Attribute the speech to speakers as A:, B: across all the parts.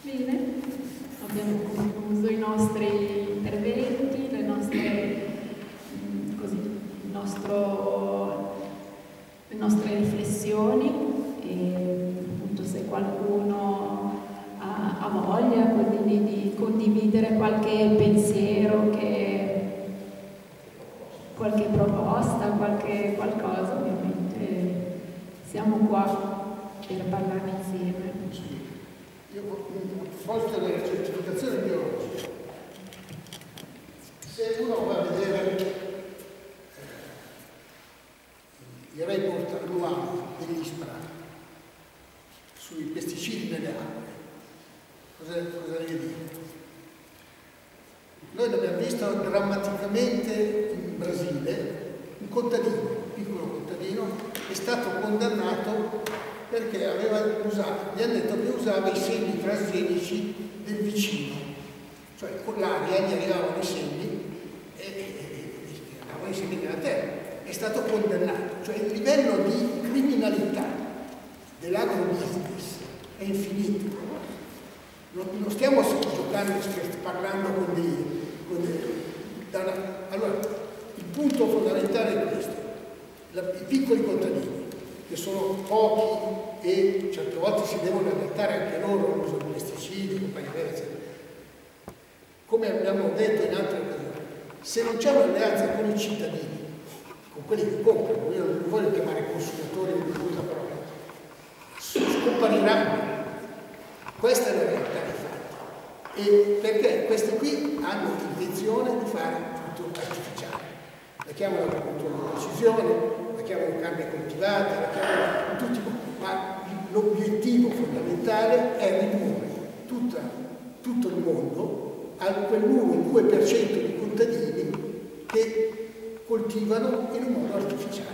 A: Bene, abbiamo concluso i nostri interventi, le nostre, le nostre riflessioni e appunto se qualcuno ha voglia di condividere qualche pensiero, qualche proposta, qualcosa, ovviamente siamo qua per parlare insieme.
B: Io a proposito della certificazione biologica, se uno va a vedere il report annuale degli SPRA sui pesticidi nelle acque, cosa deve dire? Noi l'abbiamo visto drammaticamente in Brasile, un contadino, un piccolo contadino, è stato condannato perché gli hanno detto che usava i semi transgenici del vicino, cioè con l'aria gli arrivavano i semi e andavano i semi nella terra. È stato condannato, cioè il livello di criminalità dell'agrobusiness è infinito. Non stiamo giocando, parlando allora, il punto fondamentale è questo: i piccoli contadini, che sono pochi e certe volte si devono adattare anche loro all'uso di pesticidi, compagnia vera, eccetera. Come abbiamo detto in altre occasioni, se non c'è un'alleanza con i cittadini, con quelli che comprano, io non voglio chiamare consumatori di brutta parola, scompariranno. Questa è la realtà dei fatti. E perché questi qui hanno intenzione di fare tutto artificiale. La chiamano agricoltura di precisione, la chiamano carne coltivata, la chiamano in tutti i modi, ma l'obiettivo fondamentale è ridurre tutto il mondo a quell'1-2% di contadini che coltivano in un modo artificiale.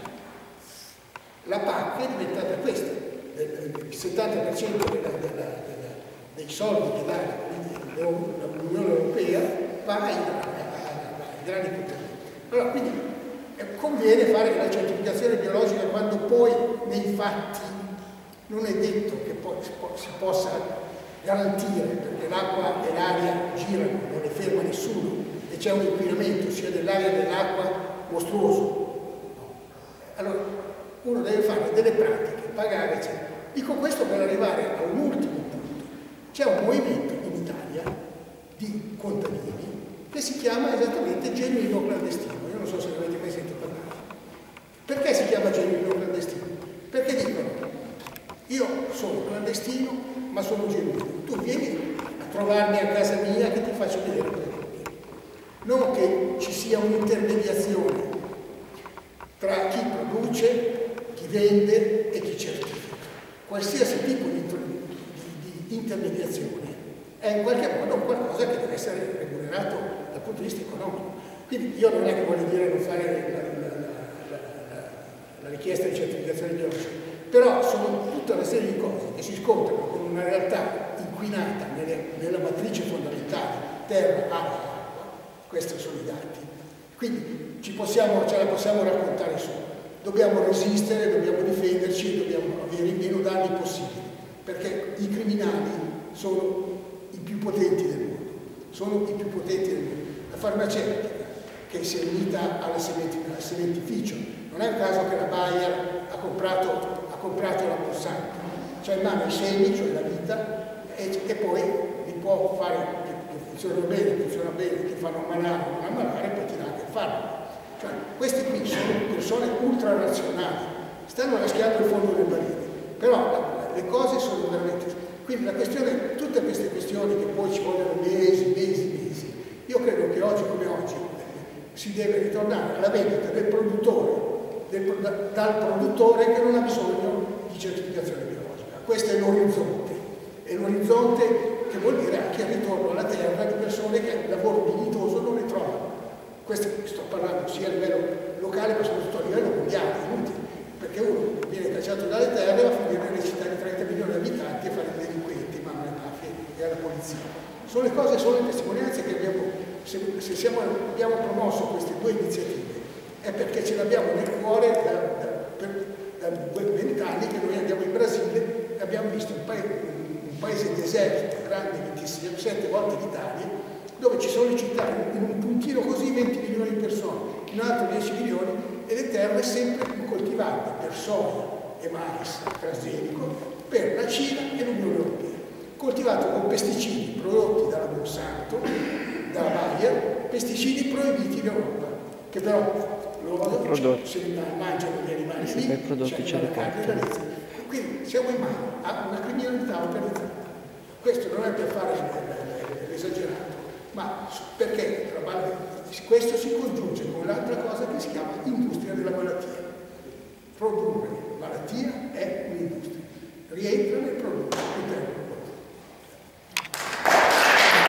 B: La PAC è diventata questa: il 70% dei soldi che dà l'Unione Europea va ai grandi contadini. Allora, quindi conviene fare la certificazione biologica quando poi nei fatti non è detto che poi si possa garantire, perché l'acqua e l'aria girano, non le ferma nessuno e c'è un inquinamento sia dell'aria che dell'acqua mostruoso. Allora uno deve fare delle pratiche, pagare, eccetera. Dico questo per arrivare a un ultimo punto. C'è un movimento in Italia di contadini che si chiama esattamente genuino clandestino. Io non so se ne avete mai sentito parlare. Perché si chiama genuino clandestino? Perché dicono: io sono clandestino ma sono genuino, tu vieni a trovarmi a casa mia che ti faccio vedere cosa conviene. Non che ci sia un'intermediazione tra chi produce, chi vende e chi certifica. Qualsiasi tipo di intermediazione è in qualche modo qualcosa che deve essere remunerato dal punto di vista economico. Quindi io non è che voglio dire non fare la richiesta di certificazione biologica, però sono tutta una serie di cose che si scontrano con una realtà inquinata nella matrice fondamentale terra, aria, acqua. Questi sono i dati. Quindi ce la possiamo raccontare su. Dobbiamo resistere, dobbiamo difenderci e dobbiamo avere i meno danni possibili, perché i criminali sono i più potenti del mondo. Sono i più potenti del mondo. La farmaceutica, che si è unita alla sementificio, non è un caso che la Bayer ha comprato la Monsanto, c'ha in mano i semi, cioè la vita, e poi li può fare che funzionano bene, che fanno ammalare o non ammalare, poi ti dà anche il farmaco. Cioè, questi qui sono persone ultrarazionali, stanno raschiando il fondo del barile, però le cose sono veramente. Quindi tutte queste questioni che poi ci vogliono mesi, io credo che oggi come oggi si deve ritornare alla vendita del produttore, dal produttore che non ha bisogno di certificazione biologica. Questo è l'orizzonte che vuol dire anche il ritorno alla terra di persone che il lavoro dignitoso non ne trovano. Questo sto parlando sia a livello locale ma soprattutto a livello mondiale, inutile, perché uno viene cacciato dalle terre e va a finire nelle città di 30 milioni di abitanti e fare i delinquenti, ma alle mafie e alla polizia. Sono le testimonianze che abbiamo. Se abbiamo promosso queste due iniziative è perché ce l'abbiamo nel cuore da 20 anni che noi andiamo in Brasile e abbiamo visto un paese deserto, grande, 27 volte l'Italia, dove ci sono le città, in un puntino così 20 milioni di persone, in un altro 10 milioni, e le terre sempre coltivate per soia e mais transgenico per la Cina e l'Unione Europea, coltivato con pesticidi prodotti dalla Monsanto, dalla Bayer, pesticidi proibiti in Europa, che però loro se li mangiano gli animali lì, c'è la carne da lezza. Quindi siamo in mano a una criminalità organizzata. Questo non è per fare l'esagerato, ma perché questo si congiunge con l'altra cosa che si chiama industria della malattia. Produrre malattia è un'industria, rientra nel prodotto interno.